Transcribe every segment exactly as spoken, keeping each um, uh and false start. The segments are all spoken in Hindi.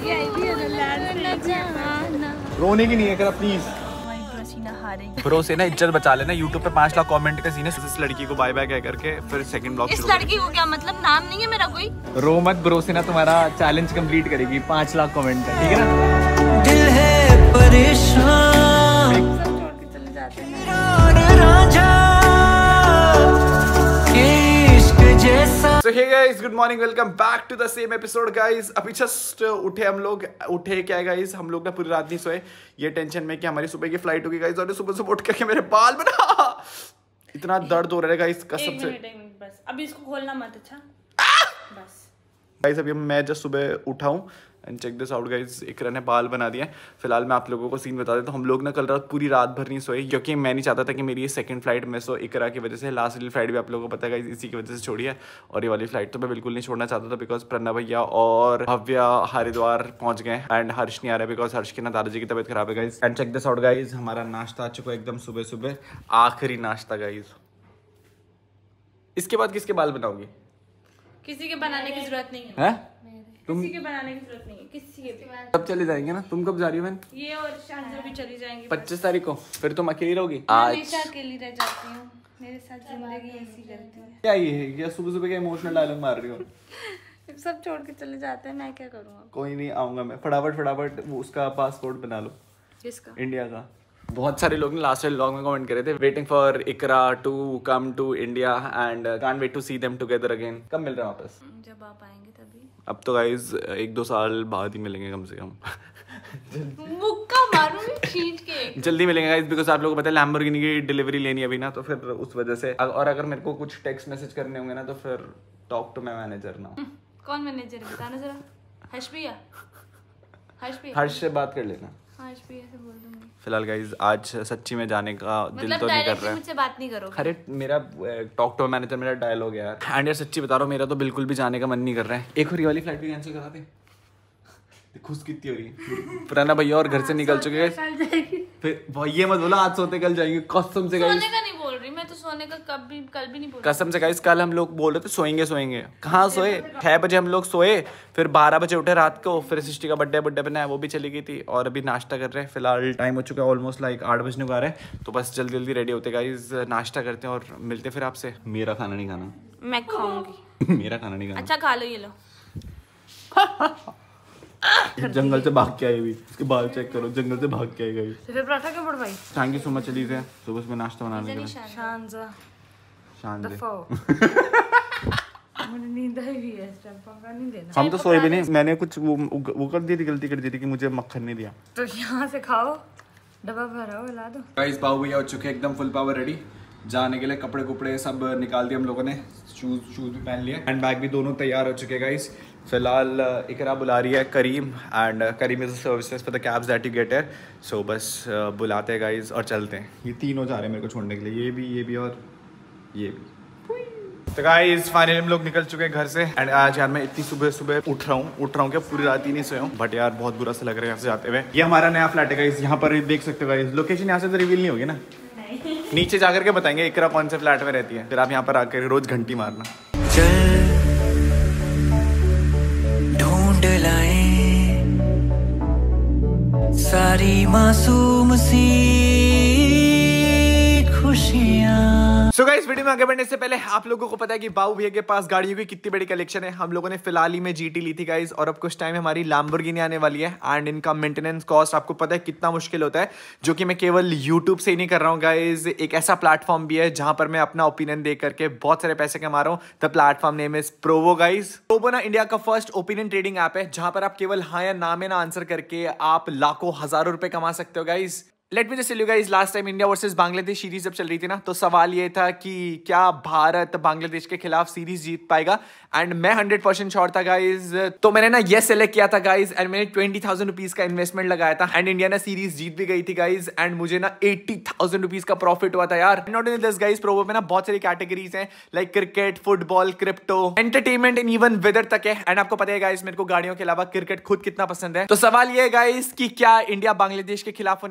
रोने की नहीं है, प्लीज। ब्रो से ना इज्जत बचा लेना। यूट्यूब पे पांच लाख कमेंट का सीन है। इस लड़की को बाय बाय कह करके फिर सेकंड ब्लॉग। इस लड़की को क्या मतलब? नाम नहीं है मेरा कोई। रो मत, ब्रो से ना तुम्हारा चैलेंज कंप्लीट करेगी। पांच लाख कमेंट है, ठीक है ना? दिल है परेशान, सब छोड़ के चले जाते हैं। So hey guys, good morning, welcome back to the same episode guys। अभी जस्ट उठे हम लोग। उठे क्या है guys, हम लोग ना पूरी रात नहीं सोए, ये टेंशन में कि हमारी सुबह की फ्लाइट होगी guys। और सुबह सुबह उठ करके मेरे बाल बना इतना दर्द हो रहा है guys कसम से। एक मिनट बस, अभी इसको खोलना मत। अच्छा बस गाइस अभी मैं जस्ट सुबह उठा हूँ and check this out guys, Iqra ने बाल बना दिया। फिलहाल मैं आप लोगों को सीन बता देता हूँ। हम लोग ना कल रात पूरी रात भर नहीं सोए क्योंकि मैं नहीं चाहता था कि मेरी ये सेकंड फ्लाइट मिस हो इकरा की वजह से। लास्ट वाली फ्लाइट भी आप लोगों को पता है गाइस इसी की वजह से छोड़ी है, और ये वाली फ्लाइट तो मैं बिल्कुल नहीं छोड़ना चाहता था बिकॉज प्रणव भैया और भव्या हरिद्वार पहुंच गए एंड हर्ष नहीं आ रहा है बिकॉज हर्ष की ना दादाजी की तबीयत खराब है guys. And check this out guys, हमारा नाश्ता आ चुका है एकदम सुबह सुबह, आखिरी नाश्ता गाइस। इसके बाद किसके बाल बनाओगी? किसी के बनाने की जरूरत नहीं है, है? तुम किसी के बनाने की जरूरत नहीं है, किसी के भी। कब चले जाएंगे ना? तुम कब जा रही हो बहन? ये और शांजा भी चली जाएंगी पच्चीस तारीख को। फिर तुम अकेली रहोगी? हमेशा अकेली रह जाती हूँ, मेरे साथ जिंदगी ऐसी करती है। क्या ये है? क्या सुबह सुबह क्या इमोशनल डायलॉग मार रही हो? सब छोड़ के चले जाते हैं, मैं क्या करूँगा? कोई नहीं, आऊंगा मैं। फटाफट फटाफट वो उसका पासपोर्ट बना लो। किसका? इंडिया का। बहुत सारे लोग ने लास्ट वाले व्लॉग में कमेंट करे थे, waiting for Iqra to come to India and can't wait to see them together again. कब मिल रहे हैं वापस? जब आप आएंगे तभी। अब तो गाइज एक दो साल बाद ही मिलेंगे कम से कम। मुक्का मारूंगी खींच के। जल्दी मिलेंगे गाइज बिकॉज आप लोगों को पता है लैम्बोर्गिनी की डिलीवरी लेनी है अभी ना, तो फिर उस वजह से। और अगर मेरे को कुछ टेक्स्ट मैसेज करने होंगे ना तो फिर टॉक टू माय मैनेजर ना। कौन मैनेजर है बताना जरा। हर्ष भैया? हर्ष भैया? हर्ष से बात कर लेना। हर्ष भैया से बोल दूंगी। फिलहाल गाइज आज सच्ची में जाने का दिल मतलब तो नहीं कर रहा है। मुझसे बात नहीं करो। अरे मेरा टॉक टू मैनेजर मेरा डायलॉग है यार। एंड यार सच्ची बता रहा हूँ, मेरा तो बिल्कुल भी जाने का मन नहीं कर रहा है। एक और ये वाली फ्लाइट भी कैंसिल करा दे। खुश कितनी हो रही है पुराना भैया और घर से निकल चुके हैं। फिर ये मत बोला आज सोते कल जाएंगे, कसम से। सोने का नहीं बोल रही मैं तो, सोने का कभी कल भी नहीं बोल रही। कसम से गाइस कल हम लोग बोल रहे थे सोएंगे सोएंगे, कहाँ सोए? छह बजे हम लोग सोए, फिर बारह बजे उठे रात को, फिर सृष्टि का बर्थडे बर्थडे बनाया वो भी चली गई थी, और अभी नाश्ता कर रहे हैं। फिलहाल टाइम हो चुका है ऑलमोस्ट लाइक आठ बजने को आ रहे हैं, तो बस जल्दी जल्दी रेडी होते गाइस, नाश्ता करते हैं और मिलते फिर आपसे। मेरा खाना नहीं खाना, मैं खाऊंगी। मेरा खाना नहीं खाना। अच्छा खा लो, ये लो। जंगल से भाग के आई हुई, इसके बाल चेक करो, जंगल से भाग के आई गई। तो फिर पराठा क्यों बढ़वाई? थैंक यू सो मच चली से सुबह सुबह नाश्ता बनाने के लिए। शांजा शांत मुझे नींद आई हुई है, पंखा नहीं देना। हम तो सोए भी नहीं। मैंने कुछ वो, वो कर दी थी, गलती कर दी थी कि मुझे मक्खन नहीं दिया। तो यहाँ से खाओ, डब्बा भरा हो, ला दो। गाइस पाव भैया हो चुके एकदम फुल पावर रेडी जाने के लिए। कपड़े कुपड़े सब निकाल दिए हम लोगों ने, शूज शूज भी पहन लिए, हैंड बैग भी दोनों तैयार हो चुके गाइस। फिलहाल इकरा बुला रही है Careem, and Careem is services for the cabs that you get here. So बस uh, बुलाते हैं गाइस और चलते हैं। ये तीनों जा रहे हैं मेरे को छोड़ने के लिए, ये भी ये भी और ये भी। तो गाइस फाइनली हम लोग निकल चुके हैं घर से। एंड आज यार मैं इतनी सुबह सुबह उठ रहा हूँ उठ रहा हूँ क्या पूरी रात ही नहीं सोया हूँ, बट यार बहुत बुरा सा लग रहा है यहाँ से जाते हुए। ये हमारा नया फ्लैट है गाइस, यहाँ पर देख सकते हो गाइस। लोकेशन यहाँ से तो रिवील नहीं होगी ना, नीचे जाकर के बताएंगे इकरा कौन से फ्लैट में रहती है, फिर आप यहाँ पर आकर रोज घंटी मारना। ढूंढ लाए सारी मासूम सी खुशियाँ। सो गाइस वीडियो में आगे बढ़ने से पहले आप लोगों को पता है कि बाबू भैया के पास गाड़ियों की कितनी बड़ी कलेक्शन है। हम लोगों ने फिलहाल ही में जीटी ली थी गाइस, और अब कुछ टाइम हमारी लैम्बोर्गिनी आने वाली है। एंड इनका मेंटेनेंस कॉस्ट आपको पता है कितना मुश्किल होता है, जो कि मैं केवल यूट्यूब से ही नहीं कर रहा हूँ गाइस। एक ऐसा प्लेटफॉर्म भी है जहां पर मैं अपना ओपिनियन दे करके बहुत सारे पैसे कमा रहा हूँ। The platform name is Provo guys. Provo ना इंडिया का फर्स्ट ओपिनियन ट्रेडिंग ऐप है, जहां पर आप केवल हाँ या ना में ना आंसर करके आप लाखों हजारों रुपए कमा सकते हो guys. Let me just tell you guys, last time India versus Bangladesh series जब चल रही थी ना, तो सवाल ये था कि क्या भारत बांग्लादेश के खिलाफ सीरीज जीत पाएगा, एंड मैं हंड्रेड परसेंट श्योर था गाइस। तो मैंने ना ये सेलेक्ट किया था गाइस, एंड मैंने ट्वेंटी थाउजेंड रुपीज का इन्वेस्टमेंट लगाया था, एंड इंडिया ने सीरीज जीत भी गई थी गाइस, एंड मुझे ना एट्टी थाउजेंड रुपीज का प्रॉफिट हुआ था यार। Not only this guys, Provo में ना बहुत सारी कैटेगरीज हैं like cricket, football, crypto, entertainment and even weather तक है। एंड आपको पता है गाइस मेरे को गाड़ियों के अलावा क्रिकेट खुद कितना पसंद है। तो सवाल ये है गाइस कि क्या इंडिया बांग्लादेश के खिलाफ होने वाला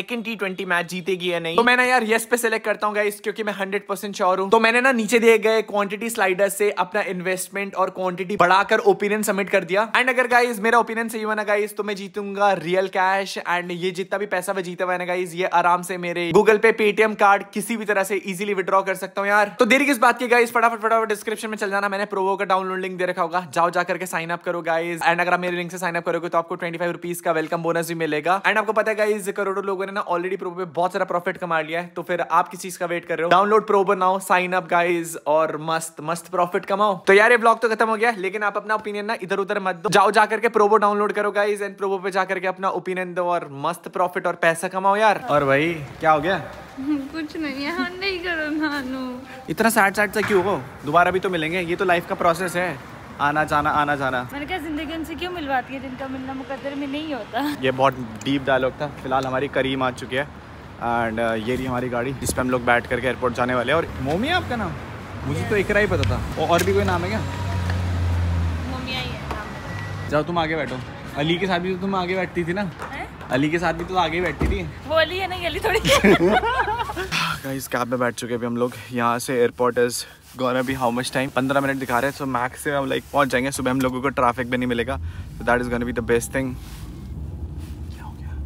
सेकंड टी ट्वेंटी मैच जीतेगी या नहीं। तो मैं ना यार यस पे सिलेक्ट करता हूँ गाइस, क्योंकि मैं हंड्रेड परसेंट श्योर हूँ। तो मैंने ना नीचे दिए गए क्वांटिटी स्लाइडर से अपना इन्वेस्टमेंट और क्वांटिटी बढ़ाकर ओपिनियन सबमिट कर दिया। एंड अगर गाइस मेरा ओपिनियन सही हुआ ना गाइस, तो मैं जीतूंगा रियल कैश। एंड ये जितना भी पैसा मैं जीता हुआ है ना गाइस, ये आराम से मेरे गूगल पे, पेटीएम कार्ड किसी भी तरह से इजीली विड्रॉ कर सकता हूँ यार। तो देरी किस बात की गाइस, फटाफट फटाफट डिस्क्रिप्शन में चल जाना, मैंने प्रोवो का डाउनलोड लिंक दे रखा होगा, जाओ जा करके साइन अप करो गाइस। एंड अगर आप मेरे लिंक से साइन अप करोगे तो आपको ट्वेंटी फाइव रुपीज का वेलकम बोनस भी मिलेगा। एंड आपको पता है गाइस, करोड़ों लोगों ने ना ऑलरेडी प्रोवो पे बहुत सारा प्रॉफिट कमा लिया है, तो फिर आप किस चीज का वेट कर रहे हो? Download Provo now, sign up guys और मस्त मस्त प्रॉफिट कमाओ। तो यार ये ब्लॉग तो खत्म हो गया, लेकिन आप अपना ओपिनियन ना इधर उधर मत दो, जाओ जाकर के प्रोवो डाउनलोड करो गाइस एंड प्रोवो पे जाकर के अपना ओपिनियन दो और मस्त प्रॉफिट और पैसा कमाओ यार। और भाई क्या हो गया? कुछ नहीं है, हम नहीं करो नानू। इतना सैड सैड सा क्यों हो? दोबारा भी तो मिलेंगे, ये तो लाइफ का प्रोसेस है, आना जाना आना जाना। मैंने कहा जिंदगी उनसे क्यों मिलवाती है जिनका मिलना मुकद्दर में नहीं होता। ये बहुत डीप डायलॉग था। फिलहाल हमारी करीम आ चुकी है एंड uh, ये रही हमारी गाड़ी जिस पे हम लोग बैठ करके एयरपोर्ट जाने वाले हैं। और मोमी है आपका नाम? मुझे तो इकरा ही पता था। और भी कोई नाम है क्या? मोमिया ही है नाम। जाओ तुम आगे बैठो। अली के साथ भी तो तुम आगे बैठती थी ना? अली के साथ भी तो आगे बैठती थी। वो अली है ना, अली थोड़ी। गाइस कैब में बैठ चुके हैं अभी हम लोग। यहाँ से airport is gonna be how much time? पंद्रह मिनट दिखा रहे हैं, सो मैक्स से हम लाइक पहुँच जाएंगे। सुबह हम लोगों को ट्रैफिक भी नहीं मिलेगा, so that is gonna be the best thing. क्या हो गया?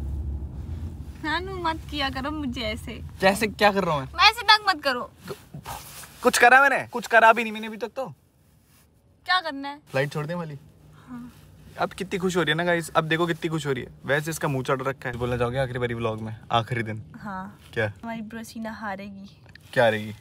नानू मत किया करो मुझे ऐसे। कैसे क्या कर रहा हूँ मैं? मैं ऐसे तंग मत करो। तो, कुछ करा मैंने? कुछ करा भी नहीं मैंने अभी तक। तो क्या करना है? फ्लाइट छोड़ दे वाली। हाँ। अब कितनी खुश हो रही है ना गाइस, अब देखो कितनी खुश हो रही है। वैसे इसका मुंह चढ़ रखा है। बोलना चाहोगे आखिरी बारी व्लॉग में, आखिरी दिन? हाँ। क्या? हमारी ब्रोसीना हारेगी। क्या हारेगी?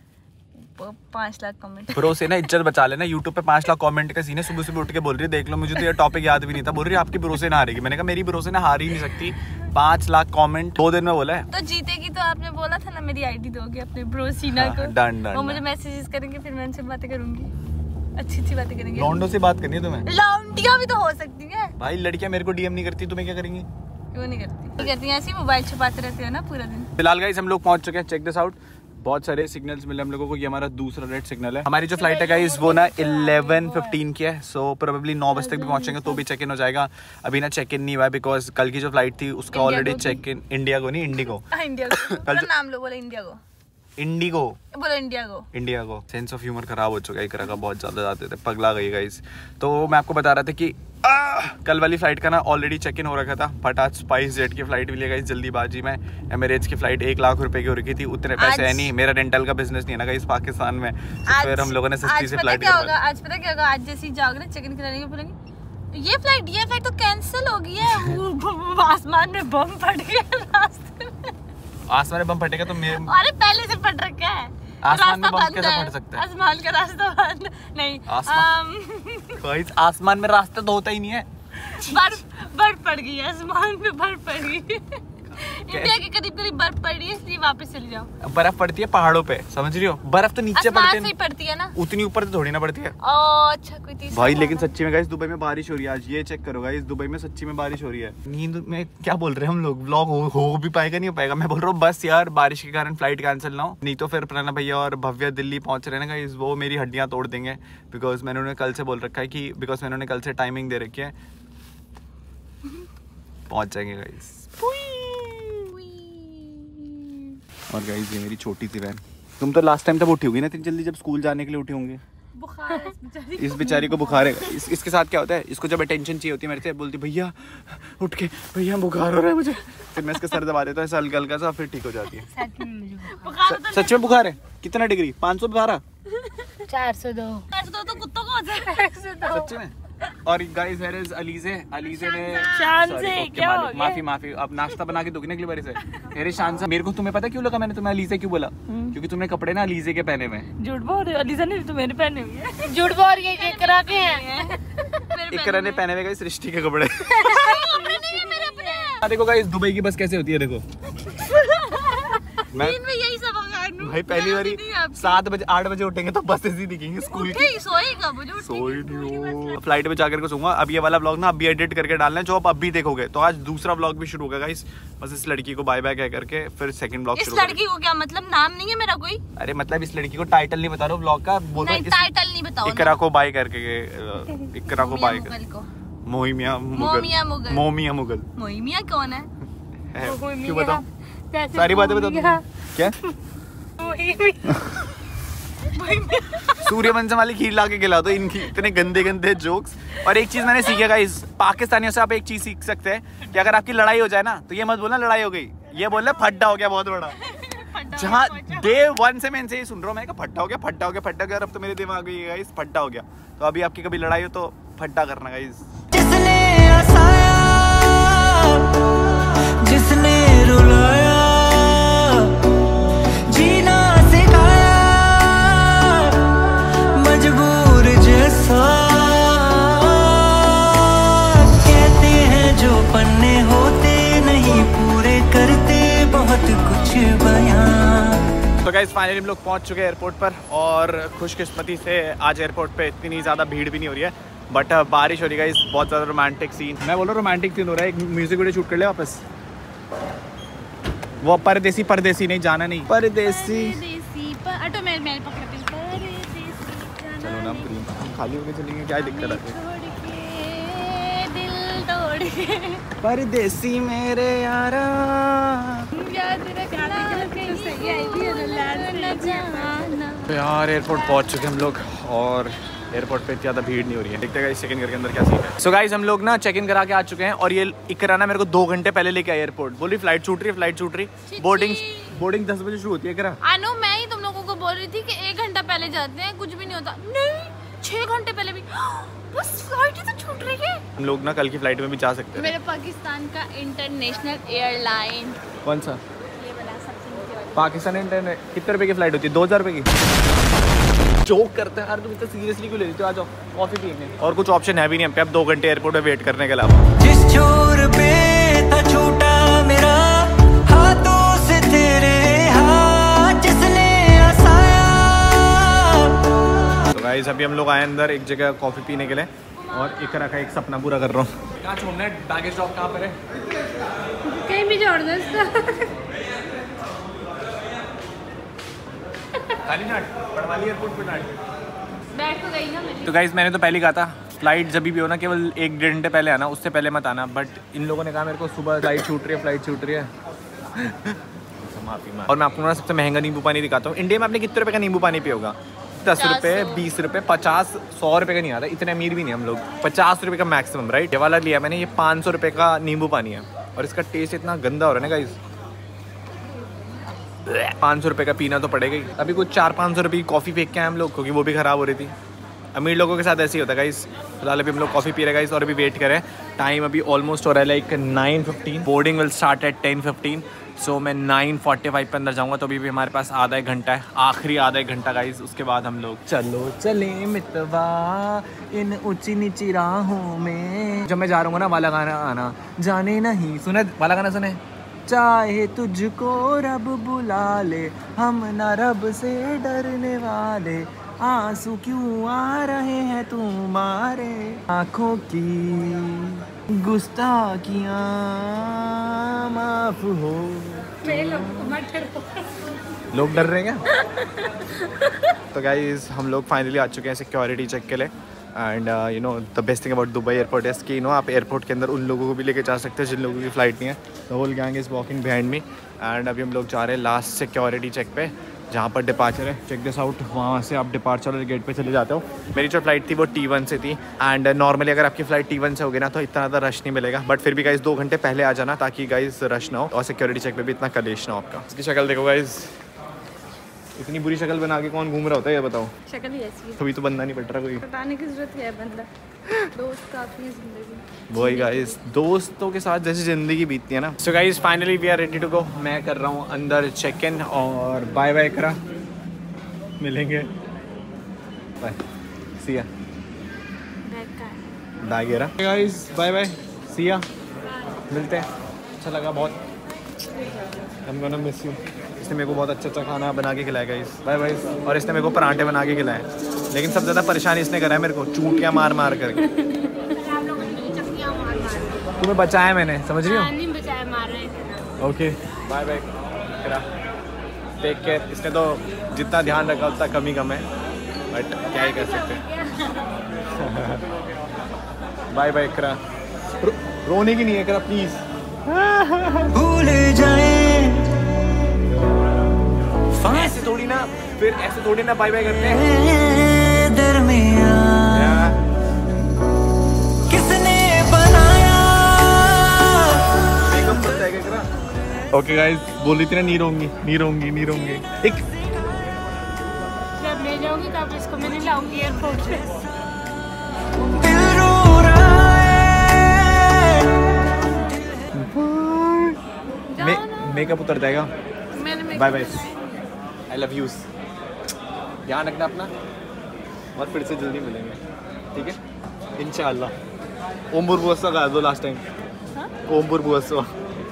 पाँच लाख कमेंट। ब्रो से ना इज्जत बचा लेना। यूट्यूब पे पांच लाख कमेंट का सीन। सुबह सुबह उठ के बोल रही है देख लो, मुझे तो ये टॉपिक याद भी नहीं था। बोल रही है आपकी ब्रो से ना हारेगी। मैंने कहा मेरी ब्रो से ना हार ही नहीं सकती। पांच लाख कमेंट दो दिन में बोला है। तो जीतेगी तो आपने बोला था ना मेरी आईडी दोगे अपने ब्रोसीना को। Done done. वो मुझे मैसेजेस करेंगे, फिर मैं उनसे बातें करूंगी, अच्छी अच्छी बातें करेंगे। लौंडों से बात करनी है तुम्हें? लौंडियां भी तो हो सकती है भाई। लड़कियां मेरे को डीएम नहीं करती, तुम्हें क्या करेंगी? क्यों नहीं करती? नहीं करती, ऐसे ही मोबाइल छुपाते रहते हो ना पूरा दिन। फिलहाल गाइस हम लोग पहुंच चुके हैं। चेक दिस आउट, बहुत सारे सिग्नल्स मिले हम लोगों को। ये हमारा दूसरा रेड सिग्नल है। हमारी जो फ्लाइट है गाइस वो ना इलेवन फिफ्टीन की है, सो प्रोबेबली नौ बजे तक भी पहुंचेंगे तो भी चेक इन हो जाएगा। अभी ना चेक इन नहीं हुआ है बिकॉज कल की जो फ्लाइट थी उसका ऑलरेडी चेक इन। इंडिया को नहीं, इंडिगो। इंडिया को कल नाम लो, बोलो इंडिया को। इंडिगो बोलो इंडिया को। इंडिया को। सेंस ऑफ ह्यूमर खराब हो चुका है इकरा का, बहुत ज्यादा जाते थे, पगला गई गाइस। तो मैं आपको बता रहा था कि आ, कल वाली फ्लाइट का ना ऑलरेडी चेक इन हो रखा था, बट आज स्पाइस जेट की फ्लाइट भी ले गई जल्दीबाजी में। एमिरेट्स की फ्लाइट एक लाख रुपए की हो रखी थी, उतने पैसे है नहीं। मेरा रेंटल का बिजनेस नहीं है ना गाइस पाकिस्तान में, तो फिर हम लोगों ने सस्ती से फ्लाइट क्या होगा आज पता क्या होगा? आज जैसे ही जाओगे ना चेक इन कराने के बोलेंगे ये फ्लाइट ये फ्लाइट तो कैंसिल हो गई है। आसमान में बम फट गया रास्ते में। आसमान में बम फटेगा तो मेरे अरे पहले से फट रखा है। आसमान में बम कैसे फट सकता है? आसमान का रास्ता बंद नहीं। आसमान आसमान में रास्ता तो होता ही नहीं है। बर्फ बर्फ पड़ गई है, आसमान में बर्फ पड़ गई। इंडिया के करीब करीब बर्फ पड़ रही है, इसलिए वापस चले जाओ। बर्फ पड़ती है पहाड़ों पे, समझ रही हो? बर्फ तो नीचे पड़ती है, पड़ती है ना, उतनी ऊपर तो थोड़ी ना पड़ती है। अच्छा कोई तीसरा भाई लेकिन सच्ची में गाइस दुबई में बारिश हो रही है आज। ये चेक करो गाइस, दुबई में सच्ची में बारिश हो रही है। नींद में क्या बोल रहे हैं हम लोग? व्लॉग हो, हो भी पाएगा नहीं हो पाएगा? मैं बोल रहा हूँ बस यार बारिश के कारण फ्लाइट कैंसिल ना हो, नहीं तो फिर प्रणव भैया और भव्य दिल्ली पहुंच रहे हैं ना गाइस, वो मेरी हड्डियां तोड़ देंगे। बिकॉज मैंने उन्हें कल से बोल रखा है कि बिकॉज मैंने उन्हें कल से टाइमिंग दे रखी है, पहुंच जाएंगे गाइस। और गाइस ये मेरी छोटी सी बहन, तुम तो लास्ट टाइम तब उठी होगी ना इतनी जल्दी जब स्कूल जाने के लिए उठी होंगी। बुखार है इस बेचारी इस बेचारी को बुखार है। इस, इसके साथ क्या होता है, इसको जब अटेंशन चाहिए होती है मेरे से बोलती भैया उठ के, भैया बुखार हो रहा है मुझे। फिर मैं इसका सर दबा देता हूँ हल्का हल्का सा, फिर ठीक हो जाती है। सच में बुखार है? कितना डिग्री? पाँच सौ बारह चार सौ दो चार सौ दो तो कुत्तों को हो जाए। सच्ची में। और guys here is Alizeh. Alizeh ने शान से क्या हो गया? माफी माफी, अब नाश्ता बना के दोगी ना अगली बार से। मेरे शान से मेरे को तुम्हें पता क्यों लगा मैंने तुम्हें अलीज़े क्यों बोला? क्योंकि तुमने कपड़े ना अलीज़े के पहने हुए हैं। झूठ बोल रही हो, अलीज़ा ने तो मैंने पहने हुए हैं। झूठ बोल रही है, इकरा के हैं। इकरा ने पहने हुए गाइस सृष्टि के कपड़े। कपड़े नहीं है मेरे अपने। देखो गाइस दुबई की बस कैसे होती है देखो। मैं यही सब भाई पहली बारी सात बजे आठ बजे उठेंगे तो बस ऐसी दिखेंगे स्कूल की। सोएगा सोई नहीं हो। फ्लाइट में जाकर के सोऊंगा। अब ये वाला व्लॉग ना अभी एडिट करके डालना है जो आप अभी देखोगे। तो आज दूसरा व्लॉग भी शुरू होगा गाइस। बस इस लड़की को बाय बाय कह करके फिर सेकंड व्लॉग शुरू। इस लड़की को क्या मतलब? नाम नहीं है मेरा कोई? अरे मतलब इस लड़की को टाइटल नहीं बता रहा हूँ व्लॉग का, बोल रहा नहीं टाइटल नहीं बताओ। इकरा को बाय करके, इकरा को बाय कर। मोहिमिया मुगल। मोमिया मुगल। मोमिया मुगल। मोहिमिया कौन है? क्यों बताओ? सारी बातें बता दूं क्या? सूर्यवंशम वाली खीर ला के खिला दो इनकी इतने गंदे गंदे जोक्स। और एक चीज मैंने सीखा गाइस, पाकिस्तानियों से आप एक चीज सीख सकते हैं कि अगर आपकी लड़ाई हो जाए ना तो ये मत बोलना लड़ाई हो गई, ये बोलना फड्डा हो गया बहुत बड़ा। जहाँ डे वन से मैं इनसे ही सुन रहा हूँ, मैं फड्डा हो गया फड्डा हो गया फड्डा हो गया, अब तो मेरे दिमाग में गाइस फड्डा हो गया। तो अभी आपकी कभी लड़ाई हो तो फड्डा करना गाइस। जिसने हंसाया, जिसने रुलाया, जीना सिखाया, मजबूर जैसा, कहते हैं जो पन्ने होते नहीं पूरे करते बहुत कुछ बयां। तो गाइस फाइनली हम लोग पहुंच चुके हैं एयरपोर्ट पर और खुशकिस्मती से आज एयरपोर्ट पे इतनी ज़्यादा भीड़ भी नहीं हो रही है, बट बारिश हो रही है गाइस, बहुत ज़्यादा रोमांटिक सीन। मैं बोल रहा हूँ रोमांटिक सीन हो रहा है, एक म्यूजिक वीडियो शूट कर ले वापस। वो परदेसी परदेसी नहीं जाना नहीं परदेसी ऑटो मेरे मेरे पकड़ते चलो ना हम खाली होके चलेंगे, क्या दिक्कत है? दिल तोड़ के परदेसी मेरे यारा याद रखना कहीं सही आई थी न जाना। तो यार एयरपोर्ट पहुंच चुके हम लोग और एयरपोर्ट पे ज़्यादा भीड़ नहीं हो रही है। देखते हैं गाइस चेक इन करके अंदर क्या सीन है। सो गाइस हम लोग ना चेक इन करा के आ चुके हैं और ये इकरा ना मेरे को दो घंटे पहले लेके आया एयरपोर्ट। बोल रही फ्लाइट छूट रही है फ्लाइट छूट रही। बोर्डिंग बोर्डिंग दस बजे शुरू होती है इकरा। आनो मैं ही तुम लोगों को बोल रही थी कि एक घंटा पहले जाते हैं, कुछ भी नहीं होता। नहीं छह घंटे पहले भी बस फ्लाइट ही तो छूट रही है। हम लोग ना कल की फ्लाइट में भी जा सकते हैं। मेरे पाकिस्तान का इंटरनेशनल एयरलाइन कौन सा? ये वाला सबसे पाकिस्तान इंटरनेट। कितने रुपए की फ्लाइट होती है? दो हजार रुपए की। जोक करते हैं यार तुम, इतना सीरियसली क्यों ले रही हो? आ जाओ कॉफी पियेंगे। और कुछ ऑप्शन है भी नहीं हम पे अब दो घंटे एयरपोर्ट में वेट करने के अलावा। जिस छोर पे था छूटा मेरा हाथों से तेरे हाथ, जिसने हंसाया। तो गाइस अभी हम लोग आए अंदर एक जगह कॉफी पीने के लिए और इकरा का एक सपना पूरा कर रहा हूँ। कहाँ छोड़ना है? बैगेज ड्रॉप कहाँ पर है? कहीं भी जोड़ दो इसका। खाली नाट पड़वाली एयरपोर्ट पे नाट बैठ तो गई ना मेरी। तो गाइस मैंने तो पहले कहा था फ्लाइट जब भी हो ना केवल एक डेढ़ घंटे पहले आना, उससे पहले मत आना। बट इन लोगों ने कहा मेरे को सुबह फ्लाइट छूट रही है फ्लाइट छूट रही है। माफी। और मैं आपको ना सबसे महंगा नींबू पानी दिखाता हूँ। इंडिया में आपने कितने रुपए का नींबू पानी पियोगा? दस रुपये, बीस रुपये, पचास, सौ रुपये का नहीं आता। इतने अमीर भी नहीं हम लोग। पचास रुपये का मैक्सिमम राइट। ये वाला लिया मैंने, ये पाँच सौ रुपये का नींबू पानी है और इसका टेस्ट इतना गंदा हो रहा है ना गाइस। पाँच सौ रुपये का पीना तो पड़ेगा ही। अभी कुछ चार पाँच सौ रुपये की कॉफ़ी फेंक के आए हम लोग क्योंकि वो भी ख़राब हो रही थी। अमीर लोगों के साथ ऐसे ही होता है गाइस। फिलहाल अभी हम लोग कॉफ़ी पी रहे गाइस और अभी वेट करें। टाइम अभी ऑलमोस्ट हो रहा है like nine fifteen. Boarding will start at ten fifteen. So मैं नाइन फोर्टी फाइव पे अंदर जाऊँगा। तो अभी भी हमारे पास आधा एक घंटा है, आखिरी आधा एक घंटा गाइस। उसके बाद हम लोग चलो चले मितवा इन ऊंची नीची राहों में। जब मैं जा रहा हूँ ना वाला गाना आना जाने नहीं। सुने वाला गाना? सुने चाहे तुझको रब बुला ले हम ना रब से डरने वाले, आंसू क्यों आ रहे हैं तुम्हारे आँखों की गुस्ताखियाँ माफ हो। लोग डर रहे हैं क्या? तो गाइस हम लोग फाइनली आ चुके हैं सिक्योरिटी चेक के लिए। And you know the best thing about Dubai airport is कि यू नो आप एयरपोर्ट के अंदर उन लोगों को भी लेके जा सकते हैं जिन लोगों की फ़्लाइट नहीं है। The whole gang is walking behind me. And अभी हम लोग जा रहे हैं लास्ट सिक्योरिटी चेक पे जहाँ पर डिपार्चर है। Check this out. वहाँ से आप डिपार्चर वाले गेट पे चले जाते हो। मेरी जो फ्लाइट थी वो टी वन से थी। एंड नॉर्मली अगर आपकी फ़्लाइट टी वन से होगी ना तो इतना ज़्यादा रश नहीं मिलेगा। बट फिर भी गाइस दो घंटे पहले आ जाना ताकि गाइस रश ना हो और सिक्योरिटी चेक पे भी इतना कलेश ना हो आपका। इसकी शक्ल देखो गाइस, इतनी बुरी शक्ल बना के कौन घूम रहा होता है ये बताओ? शक्ल ही ऐसी है। कभी तो बंदा नहीं पट रहा कोई। बताने की जरूरत है बंदा। दोस्त काफी है जिंदगी। वही गाइस दोस्तों के साथ जैसे ज़िंदगी बीतती है ना। So guys finally we are ready to go. मैं कर रहा हूँ अंदर चेक इन और बाय बाय करा। मिलेंगे बाय सिया। बैग रहा गाइस। Bye bye Siya. मिलते हैं। अच्छा लगा बहुत। I'm gonna miss you। इसने मेरे को बहुत अच्छा अच्छा खाना बना के खिलाया गाइस। Bye bye. और इसने मेरे को पराठे बना के खिलाए, लेकिन सबसे ज़्यादा परेशान इसने करा है मेरे को चूटियाँ मार मार करके। तुम्हें बचाया मैंने, समझ रही हो? Okay bye bye take care. इसने तो जितना ध्यान रखा उतना कम ही कम है, बट क्या ही कर सकते हैं। बाय बाय करा। रो, रोने की नहीं है करा प्लीज। भूल जाए ऐसे थोड़ी ना, फिर ऐसे थोड़ी ना बाय बाय करते हैं। दरमियां किसने बनाया? ओके गाइस, बोल रही थी ना नहीं रहूंगी, नहीं रहूंगी, नहीं रहूंगी। एक जब ले जाऊंगी तब इसको मैं नहीं लाऊंगी एयरपोर्ट पे। दिल रो रहा है। मे, मेकअप उतर जाएगा। मैंने bye bye, I love you. ध्यान रखना अपना, और फिर से जल्दी मिलेंगे, ठीक है इंशाल्लाह। ओमपुर बुआसा गा दो लास्ट टाइम। ओमपुर बुआसा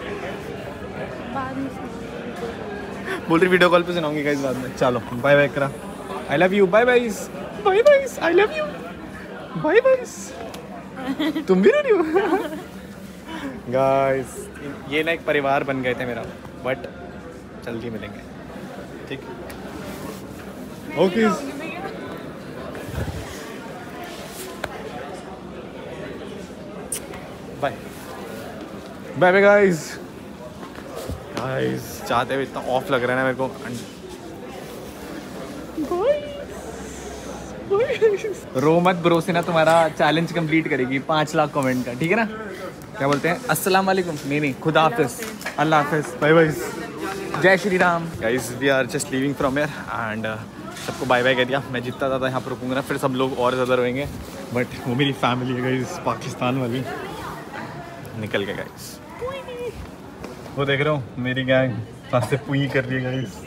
बोल रही, वीडियो कॉल पे सुनाऊंगी गाइस बाद में। चलो बाय बाय करा, I love you, bye bye, bye bye, I love you, bye bye. तुम भी रही हो गाइस, ये ना एक परिवार बन गए थे मेरा, बट जल्दी मिलेंगे, ठीक? Okay bye bye bye guys. Guys चाहते हुए इतना ऑफ लग रहा है ना मेरे को। रो मत ब्रो से ना तुम्हारा चैलेंज कंप्लीट करेगी पाँच लाख कमेंट का, ठीक है ना? क्या बोलते हैं, अस्सलाम वालेकुम, नहीं नहीं खुदा हाफिज, अल्लाह हाफिज, बाय बाय, जय Shri Ram. Guys we are just leaving from here and सबको बाय बाय कह दिया। मैं जितना ज़्यादा यहाँ पर रुकूंगा ना फिर सब लोग और ज़्यादा रहेंगे, बट वो मेरी फैमिली है गाइस, पाकिस्तान वाली। निकल गए गाइस, वो देख रहे हो मेरी गैंग पास से पुई कर रही है गाइस।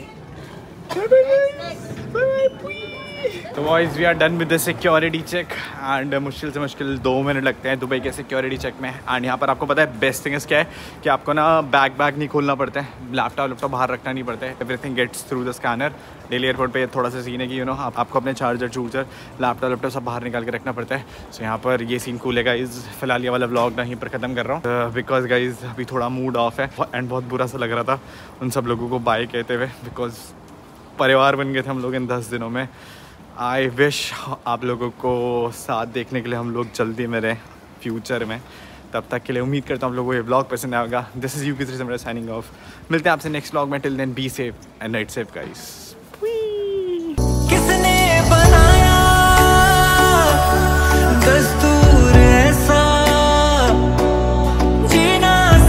तो boys we are done with the security check and मुश्किल से मुश्किल दो मिनट लगते हैं दुबई के सिक्योरिटी चेक में। एंड यहाँ पर आपको पता है बेस्ट थिंग क्या है कि आपको ना बैग बैग नहीं खोलना पड़ता है, लैपटॉप लैपटॉप बाहर रखना नहीं पड़ता है, everything gets through the scanner. Delhi airport पे थोड़ा सा सीन है कि यू नो आप, आपको अपने चार्जर चूर्जर लैपटॉप लैपटॉप सब बाहर निकाल के रखना पड़ता है। सो so, यहाँ पर ये सीन कूल है गाइज। फिलहाल ये वाला व्लॉग ना यहीं पर ख़त्म कर रहा हूँ बिकॉज गाइज अभी थोड़ा मूड ऑफ है एंड बहुत बुरा सा लग रहा था उन सब लोगों को बाय कहते हुए, बिकॉज परिवार बन गए थे हम लोग इन दस दिनों में। आई विश आप लोगों को साथ देखने के लिए हम लोग जल्दी मेरे फ्यूचर में। तब तक के लिए उम्मीद करता हूँ आप लोगों को ये ब्लॉग पसंद आएगा। दिस इज़ यू की थ्री साइनिंग ऑफ। मिलते हैं आपसे नेक्स्ट ब्लॉग में। Till then be safe and night safe guys. किसने